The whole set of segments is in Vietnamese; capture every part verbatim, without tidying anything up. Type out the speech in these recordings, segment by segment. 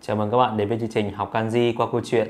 Chào mừng các bạn đến với chương trình học kanji qua câu chuyện.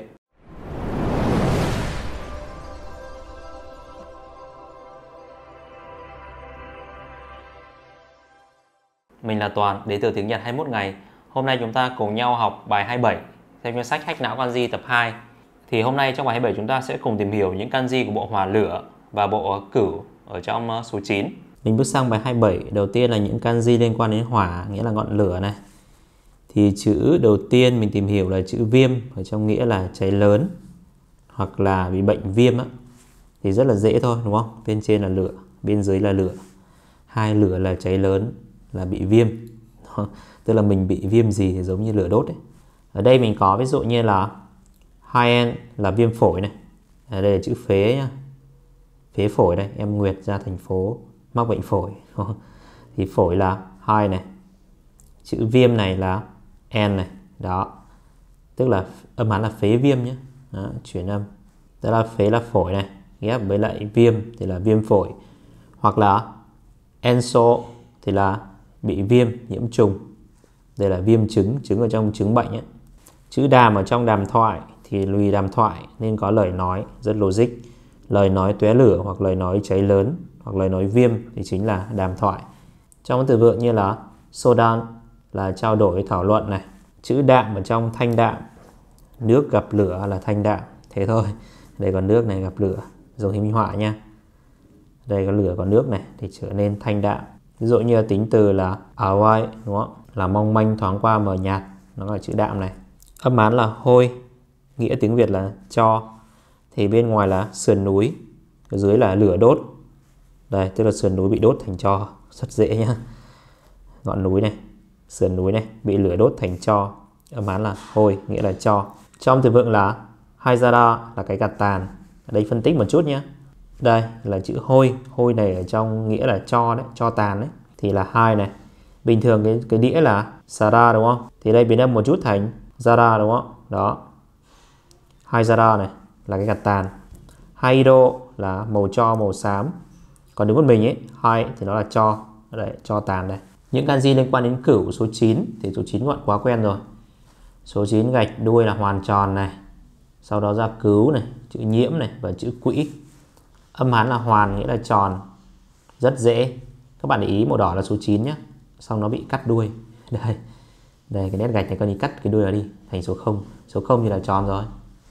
Mình là Toàn, đến từ tiếng Nhật hai mươi mốt ngày. Hôm nay chúng ta cùng nhau học bài hai mươi bảy theo quyển sách Hack não kanji tập hai. Thì hôm nay trong bài hai mươi bảy chúng ta sẽ cùng tìm hiểu những kanji của bộ hỏa lửa và bộ cửu ở trong số chín. Mình bước sang bài hai mươi bảy. Đầu tiên là những kanji liên quan đến hỏa, nghĩa là ngọn lửa này. Thì chữ đầu tiên mình tìm hiểu là chữ viêm, ở trong nghĩa là cháy lớn hoặc là bị bệnh viêm á. Thì rất là dễ thôi đúng không? Bên trên là lửa, bên dưới là lửa. Hai lửa là cháy lớn, là bị viêm. Tức là mình bị viêm gì thì giống như lửa đốt ấy. Ở đây mình có ví dụ như là hai N là viêm phổi này. Ở đây là chữ phế nhá. Phế phổi đây, em Nguyệt ra thành phố mắc bệnh phổi. Thì phổi là hai này. Chữ viêm này là N này. Đó. Tức là âm hán là phế viêm nhé. Đó, chuyển âm. Tức là phế là phổi này, ghép với lại viêm thì là viêm phổi. Hoặc là enso thì là bị viêm, nhiễm trùng. Đây là viêm trứng, trứng ở trong trứng bệnh ấy. Chữ đàm ở trong đàm thoại thì lùi đàm thoại nên có lời nói rất logic. Lời nói tóe lửa hoặc lời nói cháy lớn hoặc lời nói viêm thì chính là đàm thoại. Trong từ vựng như là sodan là trao đổi thảo luận này. Chữ đạm ở trong thanh đạm, nước gặp lửa là thanh đạm. Thế thôi. Đây có nước này gặp lửa, dùng hình minh họa nha. Đây có lửa có nước này thì trở nên thanh đạm. Ví dụ như tính từ là awai đúng không? Là mong manh thoáng qua mờ nhạt, nó là chữ đạm này. Âm hán là hôi, nghĩa tiếng Việt là cho. Thì bên ngoài là sườn núi, ở dưới là lửa đốt. Đây, tức là sườn núi bị đốt thành tro, rất dễ nhá. Ngọn núi này, sườn núi này bị lửa đốt thành tro. Âm hán là hôi, nghĩa là tro. Trong từ vựng là haizara là cái gạt tàn. Ở đây phân tích một chút nhé. Đây là chữ hôi, hôi này ở trong nghĩa là tro đấy, tro tàn đấy. Thì là hai này. Bình thường cái, cái đĩa là sara đúng không? Thì đây biến âm một chút thành zara đúng không? Đó. Haizara này là cái gạt tàn. Haido là màu tro, màu xám. Còn đứng một mình ấy, hai thì nó là tro. Đấy, tro tàn đây. Những kanji liên quan đến cửu số chín thì số chín gọi quá quen rồi. Số chín gạch đuôi là hoàn tròn này. Sau đó ra cứu này, chữ nhiễm này và chữ quỹ. Âm hán là hoàn nghĩa là tròn. Rất dễ. Các bạn để ý màu đỏ là số chín nhé. Xong nó bị cắt đuôi. Đây. Đây cái nét gạch này con đi cắt cái đuôi này đi thành số không. Số không thì là tròn rồi.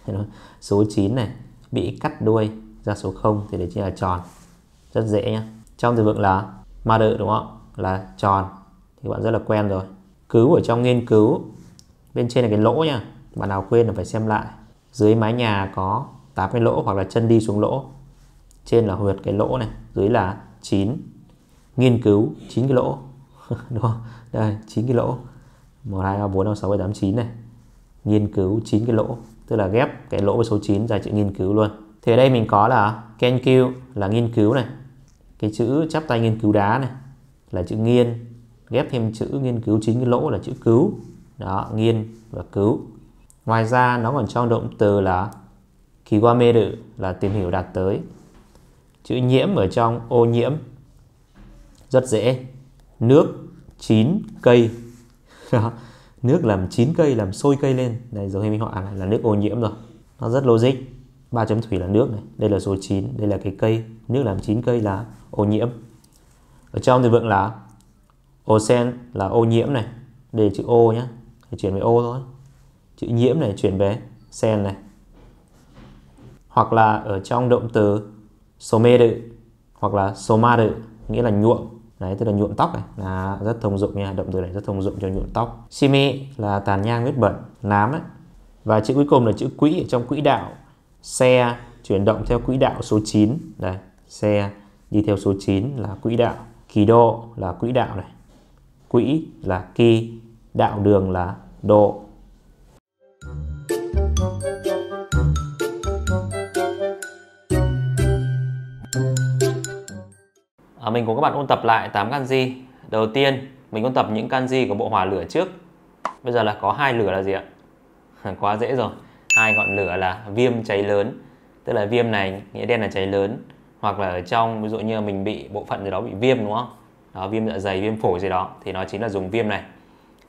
Số chín này bị cắt đuôi ra số không thì đấy chính là tròn. Rất dễ nhé. Trong từ vựng là mother đúng không? Là tròn. Thì bạn rất là quen rồi. Cứu ở trong nghiên cứu. Bên trên là cái lỗ nha. Bạn nào quên là phải xem lại. Dưới mái nhà có tám cái lỗ hoặc là chân đi xuống lỗ. Trên là huyệt cái lỗ này, dưới là chín. Nghiên cứu chín cái lỗ. Đúng không? Đây, chín cái lỗ. một, hai, ba, bốn, năm, sáu, bảy, tám, chín này. Nghiên cứu chín cái lỗ. Tức là ghép cái lỗ với số chín ra chữ nghiên cứu luôn. Thì ở đây mình có là kenkyu là nghiên cứu này. Cái chữ chắp tay nghiên cứu đá này là chữ nghiên. Ghép thêm chữ nghiên cứu chín cái lỗ là chữ cứu. Đó, nghiên và cứu. Ngoài ra nó còn trong động từ là kiwameru là tìm hiểu đạt tới. Chữ nhiễm ở trong ô nhiễm. Rất dễ. Nước chín cây. Nước làm chín cây, làm sôi cây lên. Đây giống như minh họa này là nước ô nhiễm rồi. Nó rất logic. Ba chấm thủy là nước này. Đây là số chín, đây là cái cây. Nước làm chín cây là ô nhiễm. Ở trong từ vựng là osen là ô nhiễm này. Đây là chữ ô nhé. Thì chuyển về ô thôi. Chữ nhiễm này chuyển về sen này. Hoặc là ở trong động từ someru hoặc là somaru nghĩa là nhuộm. Đấy, tức là nhuộm tóc này là rất thông dụng nha. Động từ này rất thông dụng cho nhuộm tóc. Shimi là tàn nhang vết bẩn, nám ấy. Và chữ cuối cùng là chữ quỹ ở trong quỹ đạo. Xe chuyển động theo quỹ đạo số chín. Đây, xe đi theo số chín là quỹ đạo. Kido là quỹ đạo này. Quỹ là ki, đạo đường là độ. À, mình cùng các bạn ôn tập lại tám kanji. Đầu tiên mình ôn tập những kanji của bộ hỏa lửa trước. Bây giờ là có hai lửa là gì ạ? Quá dễ rồi. Hai ngọn lửa là viêm cháy lớn. Tức là viêm này nghĩa đen là cháy lớn. Hoặc là ở trong ví dụ như mình bị bộ phận gì đó bị viêm đúng không? Đó, viêm dạ dày, viêm phổi gì đó thì nó chính là dùng viêm này.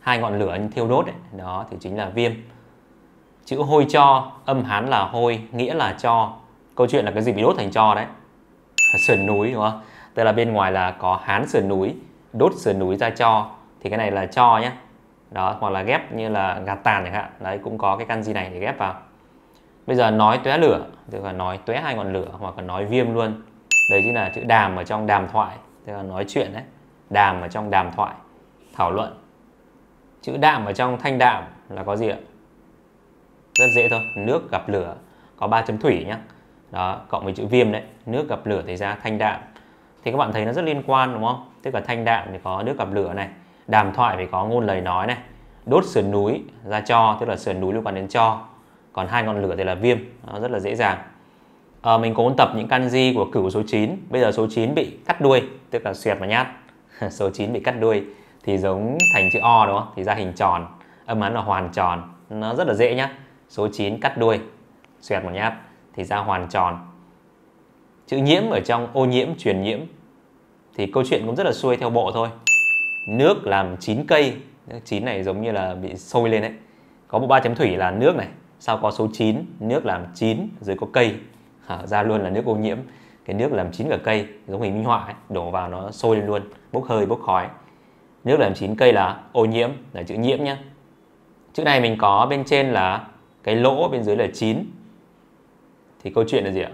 hai ngọn lửa như thiêu đốt ấy. Đó thì chính là viêm. Chữ hôi tro, âm Hán là hôi, nghĩa là tro. Câu chuyện là cái gì bị đốt thành tro đấy. Sườn núi đúng không? Tức là bên ngoài là có Hán sườn núi, đốt sườn núi ra tro. Thì cái này là tro nhé. Đó, hoặc là ghép như là gạt tàn chẳng hạn. Đấy, cũng có cái kanji này để ghép vào. Bây giờ nói tóe lửa, tức là nói tóe hai ngọn lửa, hoặc là nói viêm luôn. Đấy chính là chữ đàm ở trong đàm thoại, tức là nói chuyện đấy. Đàm ở trong đàm thoại, thảo luận. Chữ đạm ở trong thanh đạm là có gì ạ? Rất dễ thôi, nước gặp lửa, có ba chấm thủy nhé. Đó, cộng với chữ viêm đấy, nước gặp lửa thì ra thanh đạm. Thì các bạn thấy nó rất liên quan đúng không? Tức là thanh đạm thì có nước gặp lửa này, đàm thoại thì có ngôn lời nói này, đốt sườn núi ra tro, tức là sườn núi liên quan đến tro. Còn hai ngọn lửa thì là viêm, nó rất là dễ dàng. À, mình có ôn tập những kanji của cửu số chín. Bây giờ số chín bị cắt đuôi, tức là xoẹt và nhát. Số chín bị cắt đuôi thì giống thành chữ O đúng không? Thì ra hình tròn, âm Hán là hoàn tròn. Nó rất là dễ nhá. Số chín cắt đuôi, xoẹt một nhát thì ra hoàn tròn. Chữ nhiễm ở trong ô nhiễm, truyền nhiễm thì câu chuyện cũng rất là xuôi theo bộ thôi. Nước làm chín cây, chín này giống như là bị sôi lên đấy. Có bộ ba chấm thủy là nước này, sau có số chín, nước làm chín, dưới có cây. À, ra luôn là nước ô nhiễm, cái nước làm chín cả cây, giống hình minh họa ấy, đổ vào nó sôi lên luôn, bốc hơi, bốc khói. Nước làm chín cây là ô nhiễm, là chữ nhiễm nhé. Chữ này mình có bên trên là cái lỗ, bên dưới là chín. Thì câu chuyện là gì ạ?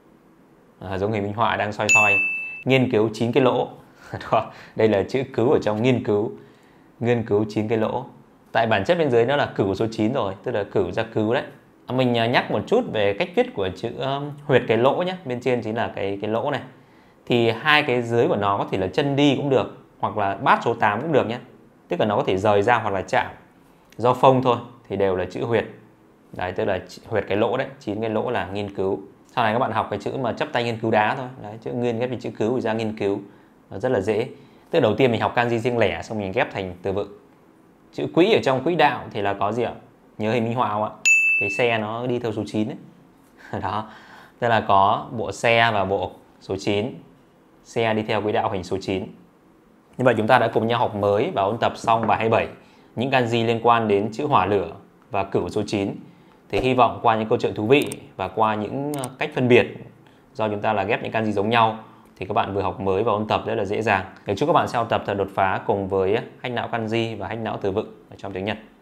À, giống hình minh họa đang soi soi, nghiên cứu chín cái lỗ. Đây là chữ cứu ở trong nghiên cứu, nghiên cứu chín cái lỗ. Tại bản chất bên dưới nó là cửu số chín rồi, tức là cửu ra cứu đấy. Mình nhắc một chút về cách viết của chữ um, huyệt cái lỗ nhé. Bên trên chính là cái cái lỗ này. Thì hai cái dưới của nó có thể là chân đi cũng được, hoặc là bát số tám cũng được nhé. Tức là nó có thể rời ra hoặc là chạm. Do phông thôi thì đều là chữ huyệt. Đấy, tức là huyệt cái lỗ đấy, chín cái lỗ là nghiên cứu. Sau này các bạn học cái chữ mà chấp tay nghiên cứu đá thôi. Đấy, chữ nghiên ghép với chữ cứu thì ra nghiên cứu. Nó rất là dễ. Tức là đầu tiên mình học kanji riêng lẻ, xong mình ghép thành từ vựng. Chữ quỹ ở trong quỹ đạo thì là có gì ạ? Nhớ hình minh họa không ạ? Cái xe nó đi theo số chín ấy. Đó, tức là có bộ xe và bộ số chín. Xe đi theo quỹ đạo hình số chín. Như vậy chúng ta đã cùng nhau học mới và ôn tập xong bài hai mươi bảy những kanji liên quan đến chữ hỏa lửa và cửu số chín. Thì hy vọng qua những câu chuyện thú vị và qua những cách phân biệt, do chúng ta là ghép những kanji giống nhau, thì các bạn vừa học mới và ôn tập rất là dễ dàng. Để chúc các bạn sẽ học tập thật đột phá cùng với hack não kanji và hack não từ vựng ở trong tiếng Nhật.